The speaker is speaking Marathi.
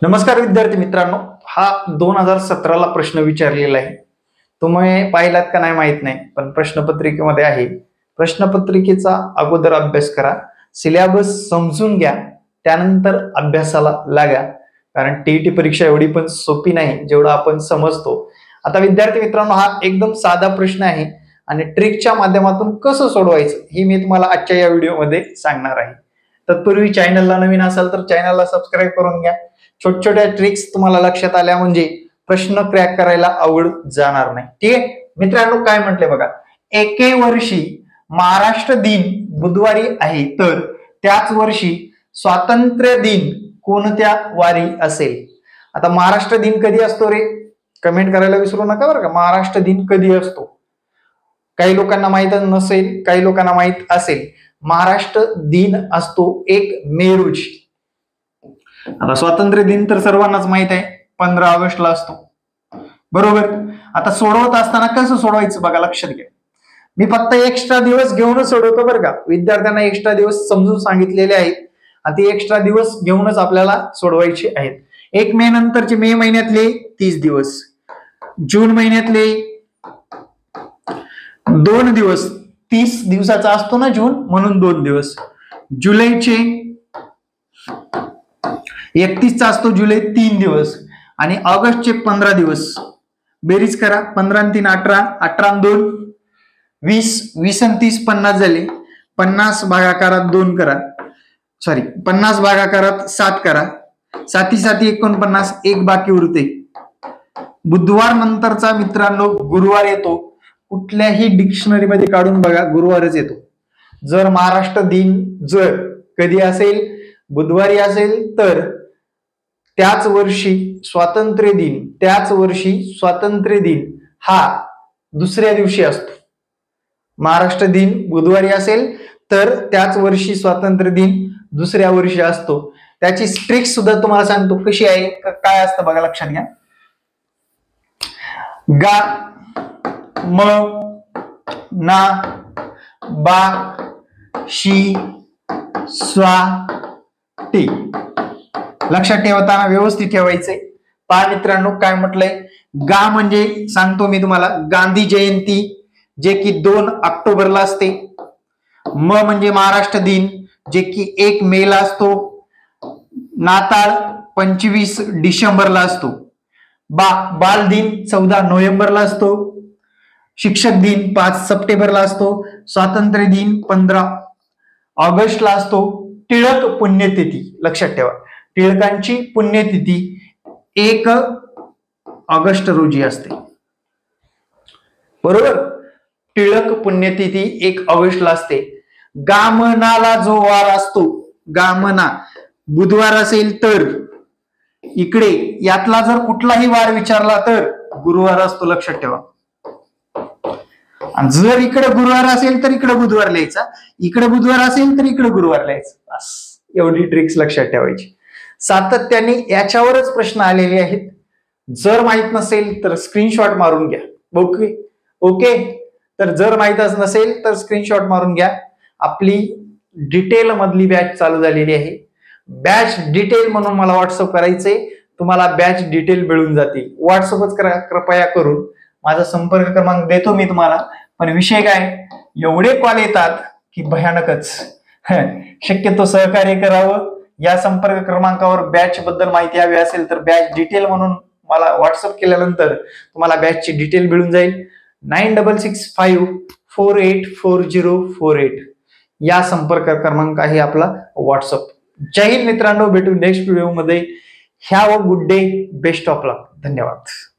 नमस्कार विद्यार्थी मित्रांनो, हा 2017 ला प्रश्न विचारलेला आहे. तुम्ही पाहिलात का नाही माहित नाही, पण प्रश्नपत्रिकेमध्ये आहे. प्रश्नपत्रिकेचा अगोदर अभ्यास करा, सिलेबस समजून घ्या, त्यानंतर अभ्यासाला लागा. कारण टीईटी परीक्षा एवढी पण सोपी नाही जेवढं आपण समजतो. आता विद्यार्थी मित्रांनो, हा एकदम साधा प्रश्न आहे आणि ट्रिकच्या माध्यमातून कसं सोडवायचं हे मी तुम्हाला आजच्या या व्हिडिओमध्ये सांगणार आहे. तत्पूर्वी चॅनलला नवीन असाल तर चॅनलला सबस्क्राईब करून घ्या. छोट्या छोट्या ट्रिक्स तुम्हाला लक्षात आल्या म्हणजे प्रश्न क्रॅक करायला अवघड जाणार नाही. ठीक आहे मित्रांनो, काय म्हटले बघा, एके वर्षी महाराष्ट्र दिन बुधवारी आहे तर त्याच वर्षी स्वातंत्र्य दिन कोणत्या वारी असेल. आता महाराष्ट्र दिन कधी असतो रे, कमेंट करायला विसरू नका बरं का. महाराष्ट्र दिन कधी असतो काही लोकांना माहित नसेल, काही लोकांना माहित असेल. महाराष्ट्र दिन असतो 1 मे रोजी. आता स्वातंत्र्य दिन तर सर्वांनाच माहित आहे, 15 ऑगस्टला असतो, बरोबर. आता सोडवत असताना कसं सोडवायचं बघा, लक्षात घ्या. मी फक्त एक्स्ट्रा दिवस घेऊनच सोडवतो बरं का. विद्यार्थ्यांना एक्स्ट्रा दिवस समजून सांगितलेले आहेत आणि ते एक्स्ट्रा दिवस घेऊनच आपल्याला सोडवायचे आहेत. 1 मे नंतरचे मे महिन्यातले 30 दिवस, जून महिन्यातले 2 दिवस, 30 दिवसाचा असतो ना जून, म्हणून 2 दिवस. जुलैचे 31 चा असतो जुलै, 3 दिवस. आणि ऑगस्टचे 15 दिवस. बेरीज करा, 15 आणि 3 18, 18 आणि 2 20, 20 आणि 30 50 झाले. 50 भागाकारात 2 करा, सॉरी 50 भागाकारात 7 करा. 7 7 49, 1 बाकी उरते. बुधवार नंतरचा मित्रांनो गुरुवार येतो. कुठल्याही डिक्शनरी मध्ये काढून बघा, गुरुवारच येतो. जर महाराष्ट्र दिन जर कधी असेल, बुधवारी असेल, तर त्याच वर्षी स्वातंत्र्य दिन हा दुसऱ्या दिवशी असतो. महाराष्ट्र दिन बुधवारी असेल तर त्याच वर्षी स्वातंत्र्य दिन दुसऱ्या वर्षी असतो. त्याची ट्रिक सुद्धा तुम्हाला सांगतो कशी आहे, काय असतं बघा, लक्षात घ्या. गा, म, ना, बा, शी, स्वा, टी. लक्षात ठेवताना व्यवस्थित ठेवायचंय. पहा मित्रांनो, काय म्हटलंय, गा म्हणजे सांगतो मी तुम्हाला, गांधी जयंती जे की 2 ऑक्टोबरला असते. म म्हणजे महाराष्ट्र दिन जे की 1 मे ला असतो. नाताळ 25 डिसेंबरला असतो. बाल दिन 14 नोव्हेंबरला असतो. शिक्षक दिन 5 सप्टेंबरला असतो. स्वातंत्र्य दिन 15 ऑगस्टला असतो. टिळक पुण्यतिथी लक्षात ठेवा, टिळकांची पुण्यतिथी 1 ऑगस्ट रोजी असते, बरोबर. टिळक पुण्यतिथी 1 ऑगस्टला असते. गामनाला जो वार असतो, गामना बुधवार असेल तर इकडे यातला जर कुठलाही वार विचारला तर गुरुवार असतो, लक्षात ठेवा. जर इकडे गुरुवार असेल तर इकडे बुधवार लिहायचा, इकडे बुधवार असेल तर इकडे गुरुवार लिहायचं. बस एवढी ट्रिक्स लक्षात ठेवायची. सातत्याने याच्यावरच प्रश्न आलेले आहेत. जर माहित नसेल तर स्क्रीनशॉट मारून घ्या. ओके ओके, तर जर माहितच नसेल तर स्क्रीनशॉट मारून घ्या. आपली डिटेल मधली बॅच चालू झालेली आहे. बॅच डिटेल म्हणून मला व्हॉट्सअप करायचे, तुम्हाला बॅच डिटेल मिळून जातील. व्हॉट्सअपच करा कृपया करून. माझा संपर्क क्रमांक देतो मी तुम्हाला, पण विषय काय, एवढे कॉल येतात की भयानकच. शक्यतो सहकार्य करावं. या संपर्क क्रमांकावर बॅच बद्दल माहिती हवी असेल तर बॅच डिटेल म्हणून मला व्हॉट्सअप केल्यानंतर तुम्हाला बॅचची डिटेल मिळून जाईल. 9665484048 या संपर्क क्रमांक आहे आपला व्हॉट्सअप. जय हिंद मित्रांनो, भेटू नेक्स्ट व्हिडिओ मध्ये. Have a good day, best of luck. धन्यवाद.